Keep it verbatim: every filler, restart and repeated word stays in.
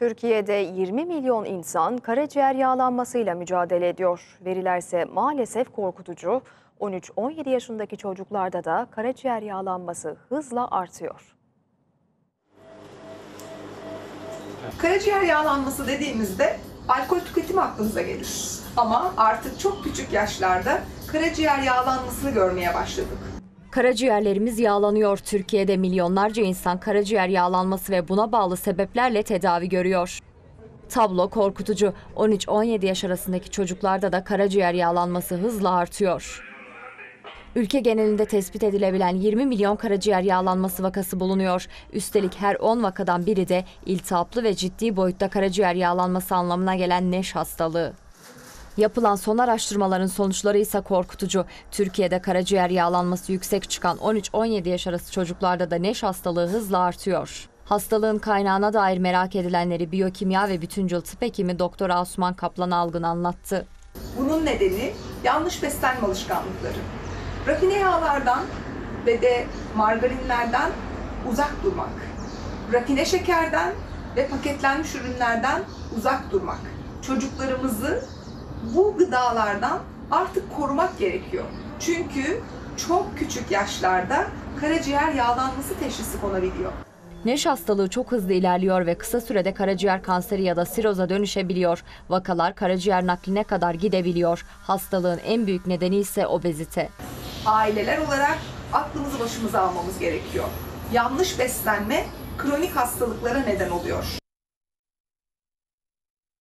Türkiye'de yirmi milyon insan karaciğer yağlanmasıyla mücadele ediyor. Verilerse maalesef korkutucu. on üç on yedi yaşındaki çocuklarda da karaciğer yağlanması hızla artıyor. Karaciğer yağlanması dediğimizde alkol tüketimi aklımıza gelir. Ama artık çok küçük yaşlarda karaciğer yağlanmasını görmeye başladık. Karaciğerlerimiz yağlanıyor. Türkiye'de milyonlarca insan karaciğer yağlanması ve buna bağlı sebeplerle tedavi görüyor. Tablo korkutucu. on üç on yedi yaş arasındaki çocuklarda da karaciğer yağlanması hızla artıyor. Ülke genelinde tespit edilebilen yirmi milyon karaciğer yağlanması vakası bulunuyor. Üstelik her on vakadan biri de iltihaplı ve ciddi boyutta karaciğer yağlanması anlamına gelen NASH hastalığı. Yapılan son araştırmaların sonuçları ise korkutucu. Türkiye'de karaciğer yağlanması yüksek çıkan on üç on yedi yaş arası çocuklarda da NASH hastalığı hızla artıyor. Hastalığın kaynağına dair merak edilenleri biyokimya ve bütüncül tıp hekimi Doktor Asuman Kaplan Algın anlattı. Bunun nedeni yanlış beslenme alışkanlıkları. Rafine yağlardan ve de margarinlerden uzak durmak. Rafine şekerden ve paketlenmiş ürünlerden uzak durmak. Çocuklarımızı bu gıdalardan artık korumak gerekiyor. Çünkü çok küçük yaşlarda karaciğer yağlanması teşhisi konabiliyor. NASH hastalığı çok hızlı ilerliyor ve kısa sürede karaciğer kanseri ya da siroza dönüşebiliyor. Vakalar karaciğer nakline kadar gidebiliyor. Hastalığın en büyük nedeni ise obezite. Aileler olarak aklımızı başımıza almamız gerekiyor. Yanlış beslenme kronik hastalıklara neden oluyor.